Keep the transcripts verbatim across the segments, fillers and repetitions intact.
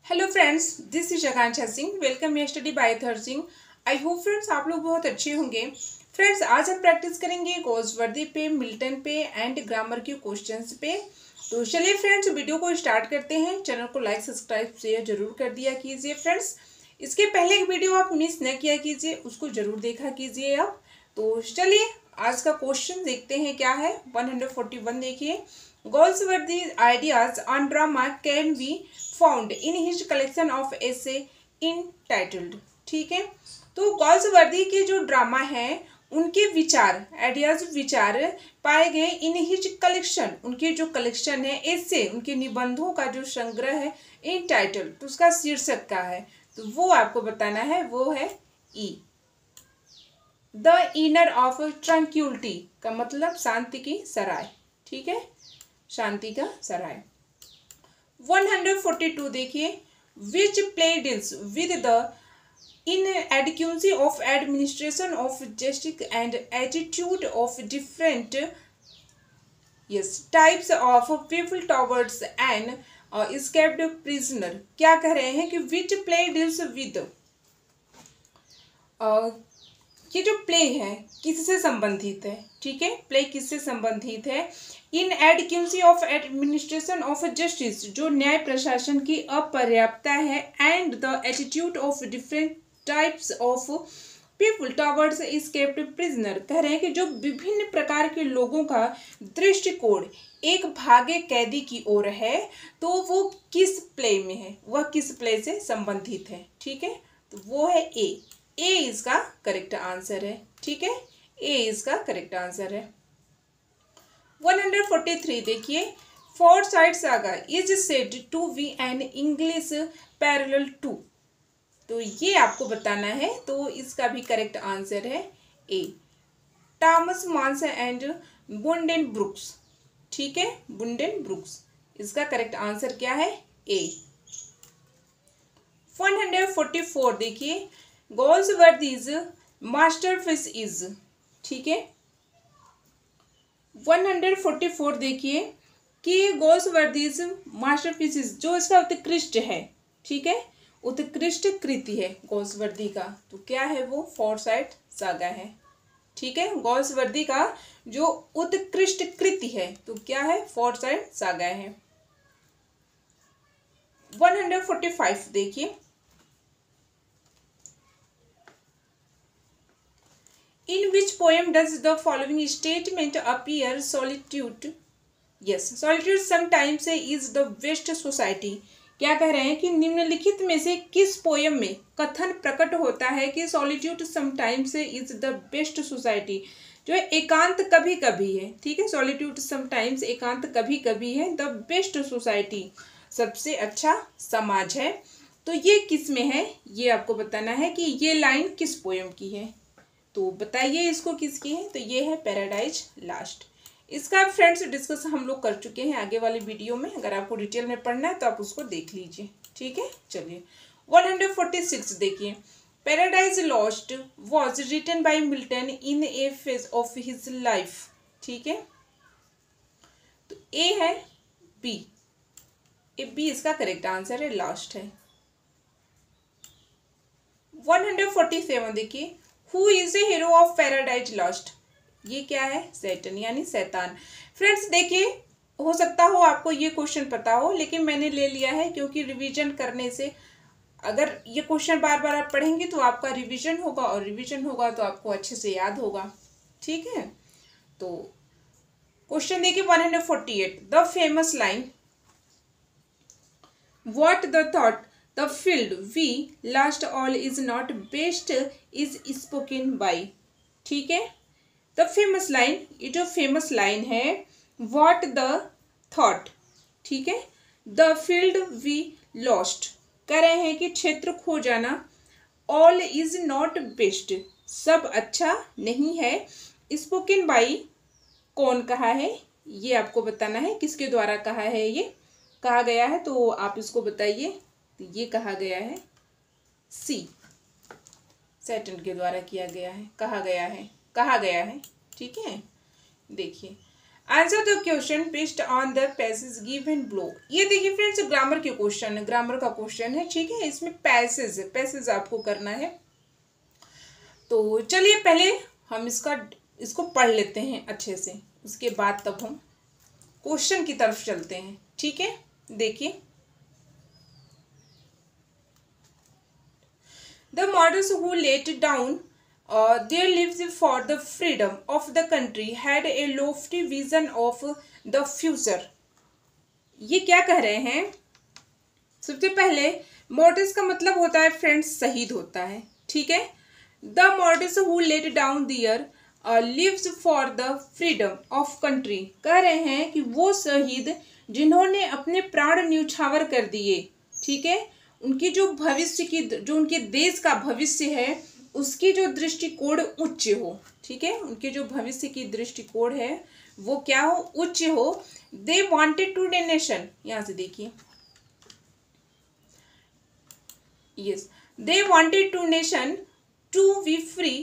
Hello friends, this is Akanksha Singh. Welcome ये study by थर Singh. I hope friends आप लोग बहुत अच्छे होंगे। फ्रेंड्स आज हम प्रैक्टिस करेंगे गॉल्सवर्दी पे, मिल्टन पे एंड ग्रामर के क्वेश्चंस पे। तो चलिए फ्रेंड्स वीडियो को स्टार्ट करते हैं। चैनल को लाइक सब्सक्राइब शेयर जरूर कर दिया कीजिए फ्रेंड्स। इसके पहले एक वीडियो आप मिस न किया कीजिए, उसको जरूर देखा कीजिए आप। तो चलिए आज का क्वेश्चन देखते हैं क्या है। वन हंड्रेड फोर्टी वन देखिए, Goldsworthy ideas on drama can be found in his collection of essay entitled। ठीक है, तो गॉल्सवर्दी के जो ड्रामा है उनके विचार, आइडियाज विचार पाए गए इन हिज कलेक्शन, उनके जो कलेक्शन है एसे, उनके निबंधों का जो संग्रह है इन टाइटल, तो उसका शीर्षक का है, तो वो आपको बताना है। वो है E. The inn of tranquillity का मतलब शांति की सराय। ठीक है, शांति का सराय। वन हंड्रेड फोर्टी टू देखिए, which play deals with the inadequacy of administration of justice and attitude of different yes types of people towards an uh, escaped prisoner। क्या कह रहे हैं कि which play deals with uh, ये जो play है किससे संबंधित है। ठीक है, प्ले किससे संबंधित है। Inadequacy of administration of justice, जो न्याय प्रशासन की अपर्याप्तता है, and the attitude of different types of people towards escaped prisoner. कह रहे हैं कि जो विभिन्न प्रकार के लोगों का दृष्टिकोण एक भागे कैदी की ओर है, तो वो किस प्ले में है, वह किस प्ले से संबंधित है। ठीक है, तो वो है ए। ए इसका करेक्ट आंसर है। ठीक है, ए इसका करेक्ट आंसर है। वन हंड्रेड फोर्टी थ्री देखिए, Forsyte saga is said to be an English parallel to. तो ये आपको बताना है, तो इसका भी करेक्ट आंसर है A, Thomas Mann's and Buddenbrooks. ठीक है, बुंडेनब्रुक्स, इसका करेक्ट आंसर क्या है, A. One hundred forty four देखिए, गॉल्सवर्दीज मास्टरपीस इज। ठीक है, वन हंड्रेड फोर्टी फोर देखिए कि गॉल्सवर्दीज मास्टरपीस इज, जो इसका उत्कृष्ट है। ठीक है, उत्कृष्ट कृति है गॉल्सवर्दी का, तो क्या है वो, फोरसाइट सागा है। ठीक है, गॉल्सवर्दी का जो उत्कृष्ट कृति है, तो क्या है, फोरसाइट सागा है। वन हंड्रेड फोर्टी फाइव देखिए, in which poem does the following statement appear? Solitude, yes, solitude sometimes is the best society। क्या कह रहे हैं कि निम्नलिखित में से किस पोयम में कथन प्रकट होता है कि solitude sometimes is the best society, जो एकांत कभी कभी है। ठीक है, सॉलिट्यूड समटाइम्स एकांत कभी कभी है, द बेस्ट सोसाइटी सबसे अच्छा समाज है। तो ये किस में है, ये आपको बताना है कि ये लाइन किस पोयम की है। तो बताइए इसको किसकी है, तो ये है पैराडाइज लास्ट। इसका फ्रेंड्स डिस्कस हम लोग कर चुके हैं आगे वाली वीडियो में, अगर आपको डिटेल में पढ़ना है तो आप उसको देख लीजिए। ठीक है, चलिए वन हंड्रेड फोर्टी सिक्स देखिए, paradise lost was written by Milton in a phase of his life. ठीक है, तो ए है, बी, ए बी इसका करेक्ट आंसर है, लास्ट है। वन हंड्रेड फोर्टी सेवन देखिए, who is a hero of paradise lost. ये क्या है, सैटन यानी शैतान। फ्रेंड्स देखिए, हो सकता हो आपको ये क्वेश्चन पता हो, लेकिन मैंने ले लिया है क्योंकि रिवीजन करने से, अगर ये क्वेश्चन बार बार आप पढ़ेंगे तो आपका रिवीजन होगा, और रिवीजन होगा तो आपको अच्छे से याद होगा। ठीक है, तो क्वेश्चन देखिए one hundred forty eight, the famous line what the thought the field we last all is not best is spoken by. ठीक है, द फेमस लाइन, ये जो फेमस लाइन है, व्हाट द थॉट, ठीक है, द फील्ड वी लॉस्ट, कह रहे हैं कि क्षेत्र खो जाना, ऑल इज नॉट बेस्ट, सब अच्छा नहीं है, स्पोकन बाई, कौन कहा है, ये आपको बताना है, किसके द्वारा कहा है, ये कहा गया है, तो आप इसको बताइए। तो ये कहा गया है सी, सैटन के द्वारा किया गया है, कहा गया है, कहा गया है। ठीक है, देखिए answer the question based on the passage given below. ये देखिए फ्रेंड्स ग्रामर के क्वेश्चन है, ग्रामर का क्वेश्चन है, ठीक है। इसमें पैसेज पैसेज आपको करना है। तो चलिए पहले हम इसका इसको पढ़ लेते हैं अच्छे से, उसके बाद तब हम क्वेश्चन की तरफ चलते हैं, ठीक है। देखिए, the models who let down Uh, their lives for the freedom of the country had a lofty vision of the future। ये क्या कह रहे हैं? सबसे पहले मॉडल्स का मतलब होता है फ्रेंड्स शहीद होता है, ठीक है। The models who let down their lives for the freedom of country, कह रहे हैं कि वो शहीद जिन्होंने अपने प्राण न्यौछावर कर दिए, ठीक है, उनकी जो भविष्य की जो उनके देश का भविष्य है उसकी जो दृष्टिकोण उच्च हो, ठीक है, उनके जो भविष्य की दृष्टिकोण है वो क्या हो, उच्च हो। They wanted to the nation, यहां से देखिए, yes, they wanted to nation to be free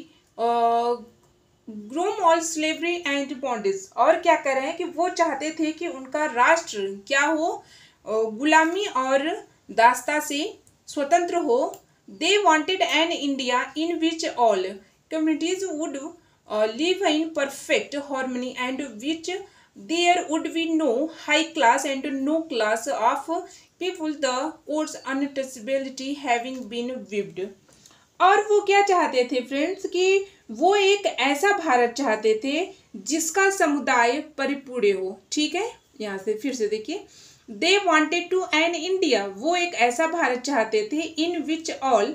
from all slavery and bondage. और क्या कर रहे हैं कि वो चाहते थे कि उनका राष्ट्र क्या हो, गुलामी और दास्ता से स्वतंत्र हो। They wanted an India in which all communities would uh, live in perfect harmony and which there would be no high class and no class of people, the court's untouchability having been waived। और वो क्या चाहते थे friends कि वो एक ऐसा भारत चाहते थे जिसका समुदाय परिपूर्ण हो, ठीक है। यहाँ से फिर से देखिए, they wanted to an India, वो एक ऐसा भारत चाहते थे in which all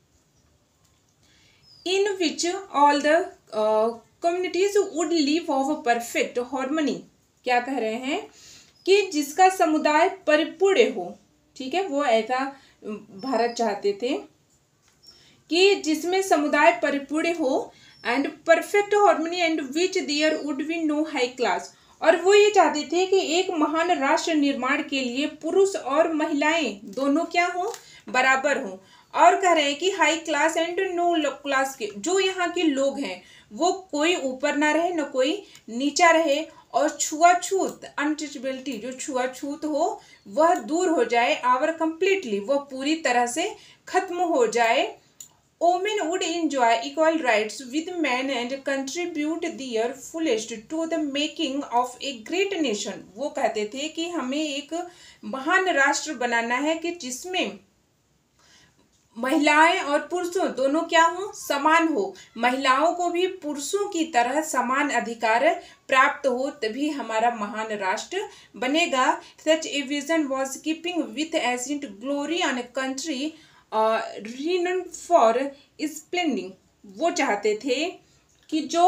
in which all the communities would live of perfect harmony. क्या कह रहे हैं कि जिसका समुदाय परिपूर्ण हो, ठीक है, वो ऐसा भारत चाहते थे कि जिसमें समुदाय परिपूर्ण हो and perfect harmony and which there would be no high class. और वो ये चाहते थे कि एक महान राष्ट्र निर्माण के लिए पुरुष और महिलाएं दोनों क्या हो, बराबर हो। और कह रहे हैं कि high class and no class के जो यहाँ के लोग हैं वो कोई ऊपर ना रहे न कोई नीचा रहे, और छुआछूत अनटचेबिलिटी जो छुआछूत हो वह दूर हो जाए, आवर कंप्लीटली वह पूरी तरह से खत्म हो जाए। Women would enjoy equal rights with men and contribute their fullest to the making of a great nation। वो कहते थे कि हमें एक महान राष्ट्र बनाना है कि जिसमें महिलाएं और पुरुषों दोनों क्या हो, समान हो, महिलाओं को भी पुरुषों की तरह समान अधिकार प्राप्त हो, तभी हमारा महान राष्ट्र बनेगा। Such a vision was keeping with ancient glory on a country renowned for splendor। वो चाहते थे कि जो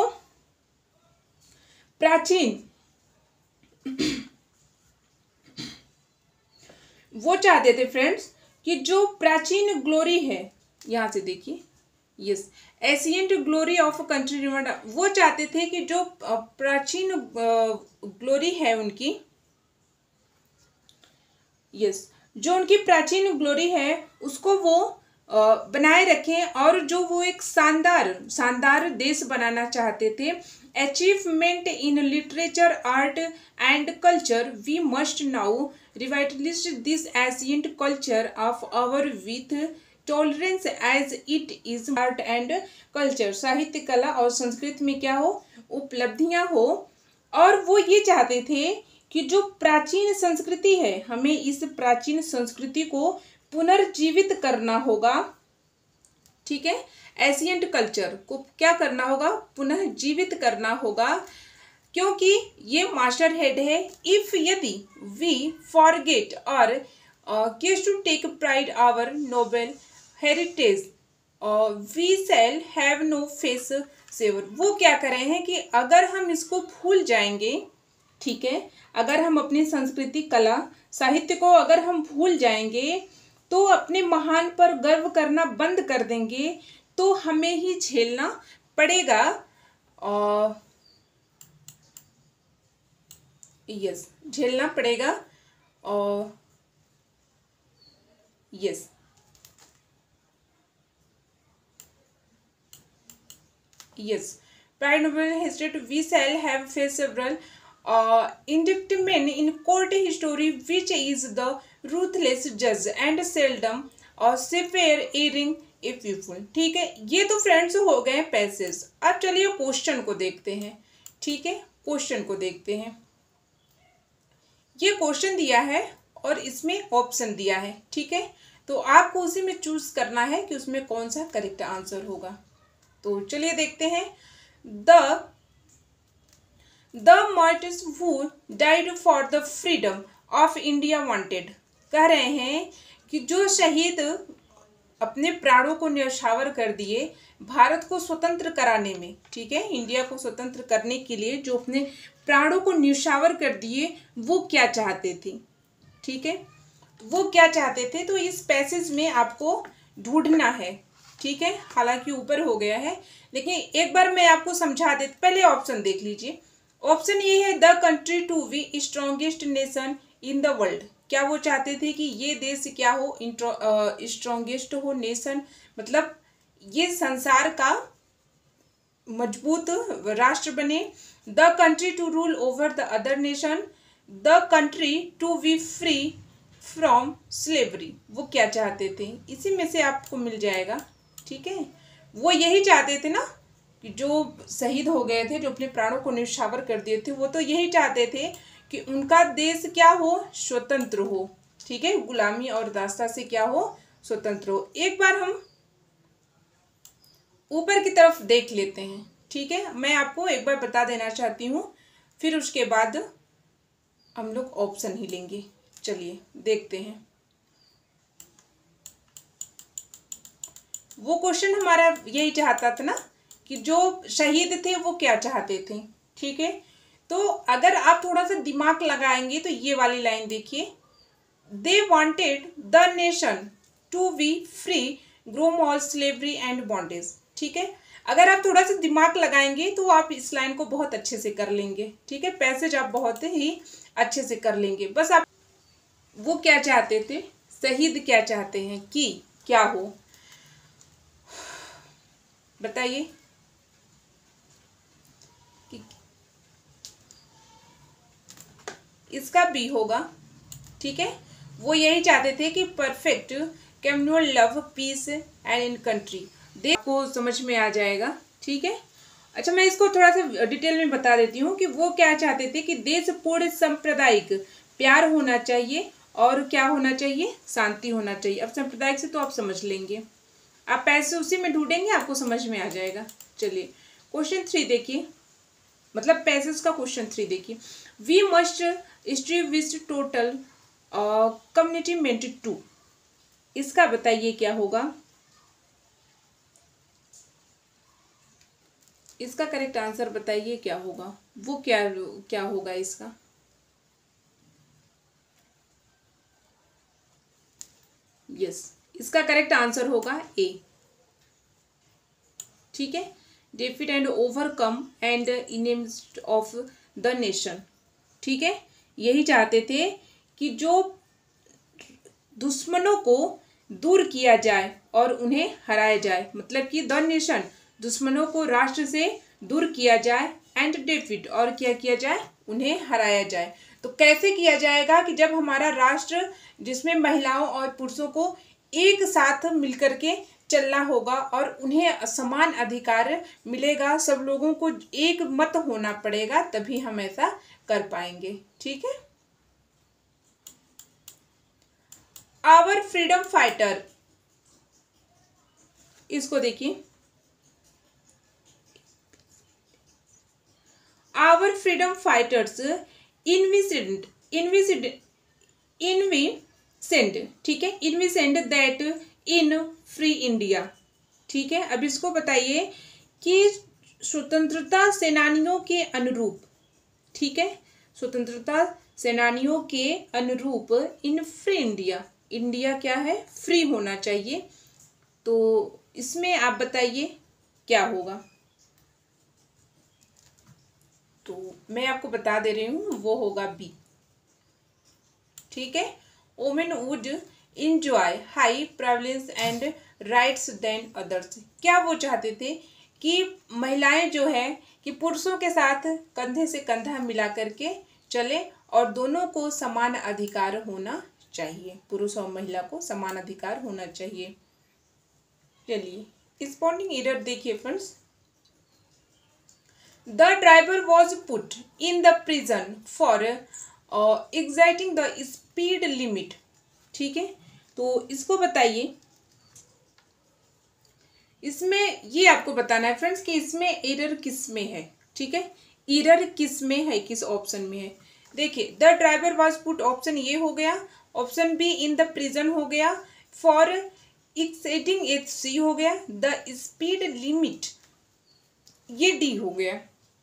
प्राचीन वो चाहते थे फ्रेंड्स कि जो प्राचीन ग्लोरी है, यहाँ से देखिए, yes, ancient glory of country remained, वो चाहते थे कि जो प्राचीन ग्लोरी है उनकी, यस, जो उनकी प्राचीन ग्लोरी है उसको वो बनाए रखें, और जो वो एक शानदार शानदार देश बनाना चाहते थे। Achievement in literature art and culture, we must now revitalise this ancient culture of our with tolerance as it is art and culture. साहित्य, कला और संस्कृति में क्या हो, उपलब्धियां हो। और वो ये चाहते थे कि जो प्राचीन संस्कृति है, हमें इस प्राचीन संस्कृति को पुनर्जीवित करना होगा, ठीक है। एशियंट कल्चर को क्या करना होगा, पुनः जीवित करना होगा, क्योंकि ये मास्टर हेड है। इफ यदि we forget our case to take pride our noble heritage we shall have no face saver. वो क्या कर रहे हैं कि अगर हम इसको भूल जाएंगे, ठीक है, अगर हम अपनी संस्कृति, कला, साहित्य को अगर हम भूल जाएंगे तो अपने महान पर गर्व करना बंद कर देंगे, तो हमें ही झेलना पड़ेगा, और यस झेलना पड़ेगा, और yes yes pride noble history to we shall have face several. Indictment in court history which is the ruthless जज and seldom or severe earring A people. ठीक है, ये तो फ्रेंड्स हो गए पैसेज। अब चलिए क्वेश्चन को देखते हैं। ठीक है, क्वेश्चन को देखते हैं। ये क्वेश्चन दिया है और इसमें ऑप्शन दिया है। ठीक है, तो आपको उसी में चूज करना है कि उसमें कौन सा करेक्ट आंसर होगा। तो चलिए देखते हैं। The the martyrs who died for the freedom of India wanted, कह रहे हैं कि जो शहीद अपने प्राणों को न्यौछावर कर दिए भारत को स्वतंत्र कराने में, ठीक है, इंडिया को स्वतंत्र करने के लिए जो अपने प्राणों को न्यौछावर कर दिए, वो क्या चाहते थे। ठीक है, वो क्या चाहते थे, तो इस पैसेज में आपको ढूंढना है। ठीक है, हालांकि ऊपर हो गया है, लेकिन एक बार मैं आपको समझा देती। पहले ऑप्शन देख लीजिए। ऑप्शन ये है the country to be strongest nation in the world. क्या वो चाहते थे कि ये देश क्या हो, स्ट्रॉन्गेस्ट हो नेशन, मतलब ये संसार का मजबूत राष्ट्र बने। The country to rule over the other nation, the country to be free from slavery. वो क्या चाहते थे, इसी में से आपको मिल जाएगा। ठीक है, वो यही चाहते थे ना कि जो शहीद हो गए थे, जो अपने प्राणों को न्यौछावर कर दिए थे, वो तो यही चाहते थे कि उनका देश क्या हो, स्वतंत्र हो। ठीक है, गुलामी और दास्ता से क्या हो, स्वतंत्र हो। एक बार हम ऊपर की तरफ देख लेते हैं। ठीक है, मैं आपको एक बार बता देना चाहती हूँ, फिर उसके बाद हम लोग ऑप्शन ही लेंगे। चलिए देखते हैं। वो क्वेश्चन हमारा यही चाहता था ना कि जो शहीद थे वो क्या चाहते थे। ठीक है, तो अगर आप थोड़ा सा दिमाग लगाएंगे तो ये वाली लाइन देखिए, they wanted the nation to be free from all slavery and bondage. ठीक है, अगर आप थोड़ा सा दिमाग लगाएंगे तो आप इस लाइन को बहुत अच्छे से कर लेंगे। ठीक है, पैसेज आप बहुत ही अच्छे से कर लेंगे। बस आप वो क्या चाहते थे, शहीद क्या चाहते हैं कि क्या हो, बताइए। कि इसका बी होगा। ठीक है, वो यही चाहते थे कि perfect communal love peace and in country. आपको समझ में आ जाएगा। ठीक है, अच्छा मैं इसको थोड़ा सा डिटेल में बता देती हूँ कि वो क्या चाहते थे कि देश पूर्ण सांप्रदायिक प्यार होना चाहिए और क्या होना चाहिए, शांति होना चाहिए। अब सांप्रदायिक से तो आप समझ लेंगे, आप पैसे उसी में ढूंढेंगे, आपको समझ में आ जाएगा। चलिए क्वेश्चन थ्री देखिए, मतलब पैसेज का क्वेश्चन थ्री देखिए। We must strive total community to, इसका बताइए क्या होगा। इसका करेक्ट आंसर बताइए क्या होगा, वो क्या क्या होगा इसका। यस, इसका करेक्ट आंसर होगा ए। ठीक है, defeat and overcome and enemies of the nation. ठीक है, यही चाहते थे कि जो दुश्मनों को दूर किया जाए और उन्हें हराया जाए, मतलब कि द नेशन, दुश्मनों को राष्ट्र से दूर किया जाए, एंड डिफीट, और क्या किया जाए, उन्हें हराया जाए। तो कैसे किया जाएगा कि जब हमारा राष्ट्र जिसमें महिलाओं और पुरुषों को एक साथ मिलकर के चलना होगा और उन्हें समान अधिकार मिलेगा, सब लोगों को एक मत होना पड़ेगा, तभी हम ऐसा कर पाएंगे। ठीक है, आवर फ्रीडम फाइटर, इसको देखिए। Our freedom fighters invincible invincible invincible ठीक है, invincible that in free India. ठीक है, अब इसको बताइए कि स्वतंत्रता सेनानियों के अनुरूप, ठीक है, स्वतंत्रता सेनानियों के अनुरूप इन फ्री इंडिया, इंडिया क्या है, फ्री होना चाहिए। तो इसमें आप बताइए क्या होगा। तो मैं आपको बता दे रही हूँ, वो होगा बी। ठीक है, women would enjoy high privilege and rights then others. क्या वो चाहते थे कि महिलाएं जो है कि पुरुषों के साथ कंधे से कंधा मिला करके चले और दोनों को समान अधिकार होना चाहिए, पुरुष और महिला को समान अधिकार होना चाहिए। चलिए स्पॉन्डिंग एरर देखिए friends. The driver was put in the prison for exciting the speed limit. ठीक है, तो इसको बताइए, इसमें ये आपको बताना है फ्रेंड्स कि इसमें एरर किस में है। ठीक है, एरर किस में है, किस ऑप्शन में है। देखिए the driver was put, option ये हो गया, option B in the prison हो गया, फॉर एक्सेटिंग एच सी हो गया, द स्पीड लिमिट ये डी हो गया।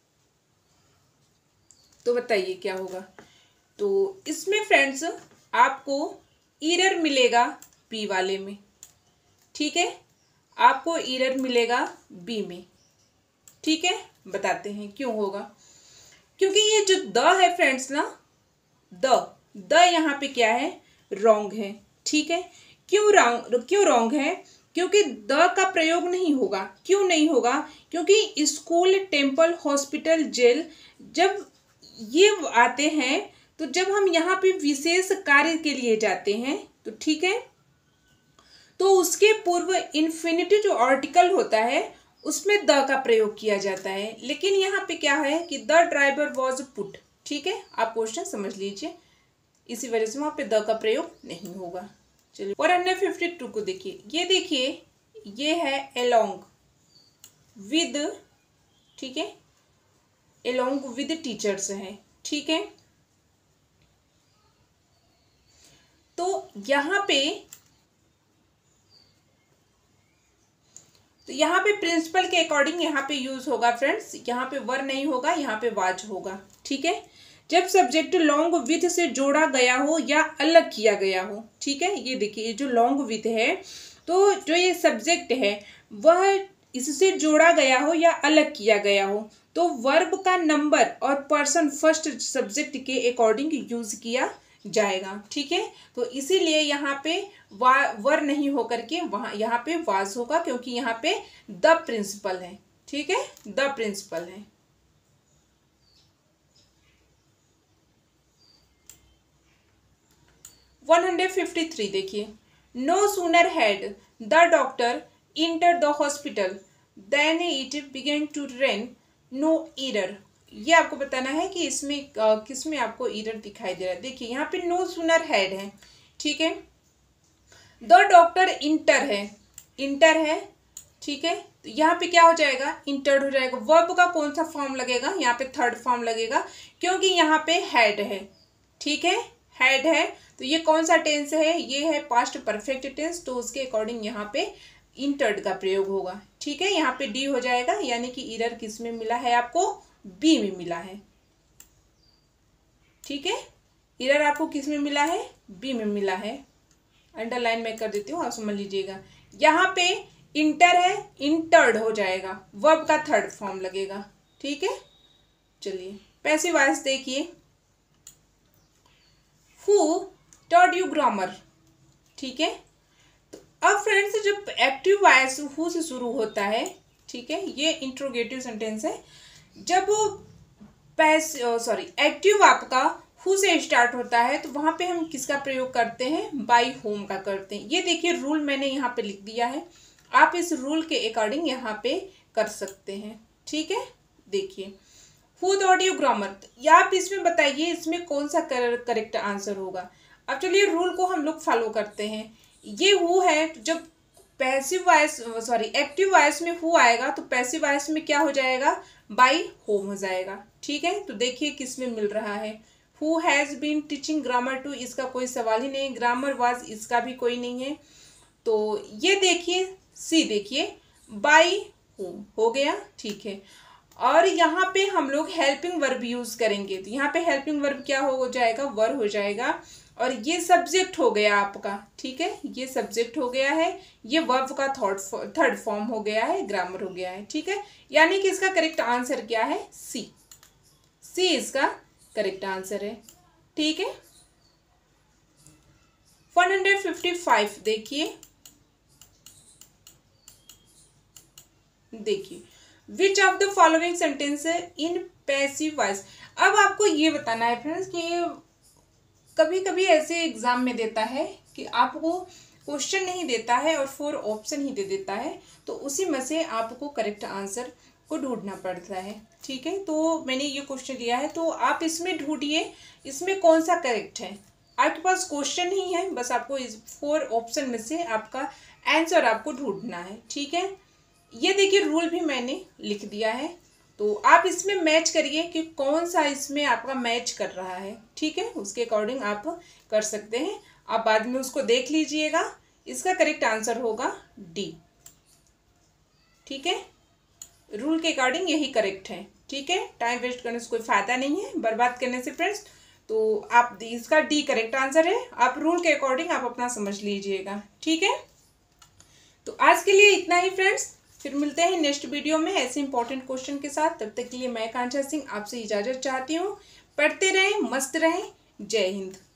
तो बताइए क्या होगा। तो इसमें फ्रेंड्स आपको एरर मिलेगा बी वाले में। ठीक है, आपको एरर मिलेगा बी में। ठीक है, बताते हैं क्यों होगा। क्योंकि ये जो द है फ्रेंड्स ना, द द यहाँ पे क्या है, रॉन्ग है। ठीक है, क्यों रॉन्ग, क्यों रॉन्ग है, क्योंकि द का प्रयोग नहीं होगा। क्यों नहीं होगा, क्योंकि स्कूल, टेम्पल, हॉस्पिटल, जेल जब ये आते हैं तो जब हम यहाँ पे विशेष कार्य के लिए जाते हैं तो ठीक है, तो उसके पूर्व इन्फिनिटिव जो आर्टिकल होता है उसमें द का प्रयोग किया जाता है। लेकिन यहाँ पे क्या है कि द ड्राइवर वॉज पुट। ठीक है, आप क्वेश्चन समझ लीजिए, इसी वजह से वहाँ पे द का प्रयोग नहीं होगा। चलिए और हंड्रेड फिफ्टी टू को देखिए, ये देखिए ये है अलोंग विद, ठीक है, अलोंग विद टीचर्स है। ठीक है, तो यहाँ पे तो यहाँ पे प्रिंसिपल के अकॉर्डिंग यहाँ पे यूज होगा फ्रेंड्स, यहाँ पे वर नहीं होगा, यहाँ पे वाज होगा। ठीक है, जब सब्जेक्ट लॉन्ग विथ से जोड़ा गया हो या अलग किया गया हो। ठीक है, ये देखिए ये जो लॉन्ग विथ है, तो जो ये सब्जेक्ट है वह इससे जोड़ा गया हो या अलग किया गया हो, तो वर्ब का नंबर और पर्सन फर्स्ट सब्जेक्ट के अकॉर्डिंग यूज किया जाएगा। ठीक है, तो इसीलिए यहाँ पे वा वर नहीं होकर के वहाँ यहाँ पे वाज होगा, क्योंकि यहाँ पे द प्रिंसिपल है। ठीक है, द प्रिंसिपल है। वन हंड्रेड फिफ्टी थ्री देखिए, no sooner had the doctor enter the hospital then it began to rain no error. ये आपको बताना है कि इसमें किस में आपको एरर दिखाई दे रहा है। देखिए यहाँ पे नो सूनर हैड है। ठीक है, द डॉक्टर इंटर है, इंटर है। ठीक है, तो यहाँ पे क्या हो जाएगा, इंटर्ड हो जाएगा। वर्ब का कौन सा फॉर्म लगेगा, यहाँ पे थर्ड फॉर्म लगेगा, क्योंकि यहाँ पे हैड है। ठीक है, हैड है, तो ये कौन सा टेंस है, ये है पास्ट परफेक्ट टेंस, तो उसके अकॉर्डिंग यहाँ पे इंटर्ड का प्रयोग होगा। ठीक है, यहाँ पे डी हो जाएगा, यानी कि एरर किस में मिला है, आपको बी में मिला है। ठीक है, एरर आपको किस में मिला है, बी में मिला है। अंडरलाइन में कर देती हूँ, आप समझ लीजिएगा। यहाँ पे इंटर है, इंटर्ड हो जाएगा, वर्ब का थर्ड फॉर्म लगेगा। ठीक है, चलिए पैसिव वॉइस देखिए, हु टॉट यू ग्रामर। ठीक है, तो अब फ्रेंड्स जब एक्टिव वॉइस हु से शुरू होता है, ठीक है, ये इंट्रोगेटिव सेंटेंस है। जब पैस सॉरी एक्टिव आपका हु से स्टार्ट होता है तो वहाँ पे हम किसका प्रयोग करते हैं, बाई होम का करते हैं। ये देखिए रूल मैंने यहाँ पे लिख दिया है, आप इस रूल के अकॉर्डिंग यहाँ पे कर सकते हैं। ठीक है, देखिए हु टॉट यू ग्रामर, या आप इसमें बताइए इसमें कौन सा करेक्ट आंसर होगा। अब चलिए रूल को हम लोग फॉलो करते हैं। ये हु है, तो जब passive voice sorry active voice में हु आएगा तो पैसिव वॉइस में क्या हो जाएगा, बाई होम हो जाएगा। ठीक है, तो देखिए किस में मिल रहा है, who has been teaching grammar to, इसका कोई सवाल ही नहीं, ग्रामर वाज इसका भी कोई नहीं है। तो ये देखिए सी, देखिए बाई होम हो गया। ठीक है, और यहाँ पे हम लोग हेल्पिंग वर्ब यूज करेंगे, तो यहाँ पे हेल्पिंग वर्ब क्या हो जाएगा, वर हो जाएगा, और ये सब्जेक्ट हो गया आपका। ठीक है, ये सब्जेक्ट हो गया है, ये वर्ब का थर्ड थर्ड फॉर्म हो गया है, ग्रामर हो गया है। ठीक है, यानी कि इसका करेक्ट आंसर क्या है, सी, सी इसका करेक्ट आंसर है। ठीक है, वन हंड्रेड फिफ्टी फाइव देखिए, देखिए which of the following sentence in passive voice. अब आपको ये बताना है फ्रेंड्स कि कभी कभी ऐसे एग्जाम में देता है कि आपको क्वेश्चन नहीं देता है और फोर ऑप्शन ही दे देता है, तो उसी में से आपको करेक्ट आंसर को ढूंढना पड़ता है। ठीक है, तो मैंने ये क्वेश्चन लिया है, तो आप इसमें ढूंढिए इसमें कौन सा करेक्ट है। आपके पास क्वेश्चन नहीं है, बस आपको इस फोर ऑप्शन में से आपका आंसर आपको ढूंढना है। ठीक है, ये देखिए रूल भी मैंने लिख दिया है, तो आप इसमें मैच करिए कि कौन सा इसमें आपका मैच कर रहा है। ठीक है, उसके अकॉर्डिंग आप कर सकते हैं। आप बाद में उसको देख लीजिएगा। इसका करेक्ट आंसर होगा डी। ठीक है, रूल के अकॉर्डिंग यही करेक्ट है। ठीक है, टाइम वेस्ट करने से कोई फायदा नहीं है, बर्बाद करने से फ्रेंड्स। तो आप इसका डी करेक्ट आंसर है। आप रूल के अकॉर्डिंग आप अपना समझ लीजिएगा। ठीक है, तो आज के लिए इतना ही फ्रेंड्स, फिर मिलते हैं नेक्स्ट वीडियो में ऐसे इंपॉर्टेंट क्वेश्चन के साथ। तब तक के लिए मैं कांक्षा सिंह आपसे इजाजत चाहती हूँ। पढ़ते रहें, मस्त रहें। जय हिंद।